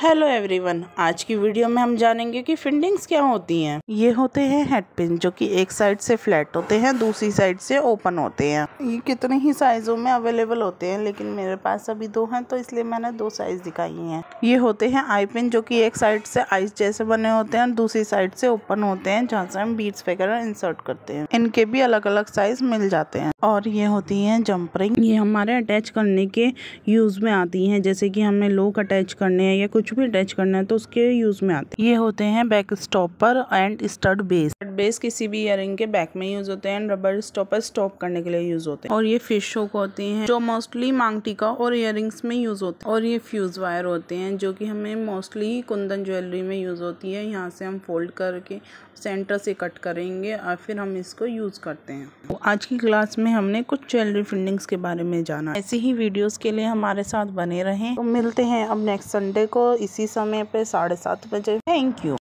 Hello everyone, आज की video में हम जानेंगे कि फिंडिंग्स क्या होती हैं। ये होते हैं हेड पिन जो कि एक साइड से फ्लैट होते हैं, दूसरी साइड से ओपन होते हैं। ये कितने ही साइजों में अवेलेबल होते हैं, लेकिन मेरे पास अभी 2 हैं तो इसलिए मैंने 2 साइज दिखाई हैं। ये होते हैं आई पिन जो कि एक साइड से आइस जैसे बने होते हैं, दूसरी साइड से ओपन होते हैं जहाँ से हम बीड्स वगैरह इंसर्ट करते हैं। इनके भी अलग अलग साइज मिल जाते हैं। और ये होती है जंप रिंग, ये हमारे अटैच करने के यूज में आती हैं, जैसे कि हमें लॉक अटैच करने हैं या कुछ भी अटैच करना है तो उसके यूज में आती है। ये होते हैं back stopper and stud base. Base किसी भी इयरिंग के बैक में यूज होते हैं, रबर स्टॉपर स्टॉप करने के लिए यूज होते हैं। और ये फिश हुक होती हैं जो मोस्टली मांग टीका और इयरिंग्स में यूज होते हैं। और ये फ्यूज वायर होते हैं जो कि हमें मोस्टली कुंदन ज्वेलरी में यूज होती है। यहाँ से हम फोल्ड करके सेंटर से कट करेंगे और फिर हम इसको यूज करते हैं। तो आज की क्लास में हमने कुछ ज्वेलरी फिंडिंग्स के बारे में जाना। ऐसी ही वीडियोस के लिए हमारे साथ बने रहें। तो मिलते हैं अब नेक्स्ट संडे को इसी समय पे 7:30 बजे। Thank you.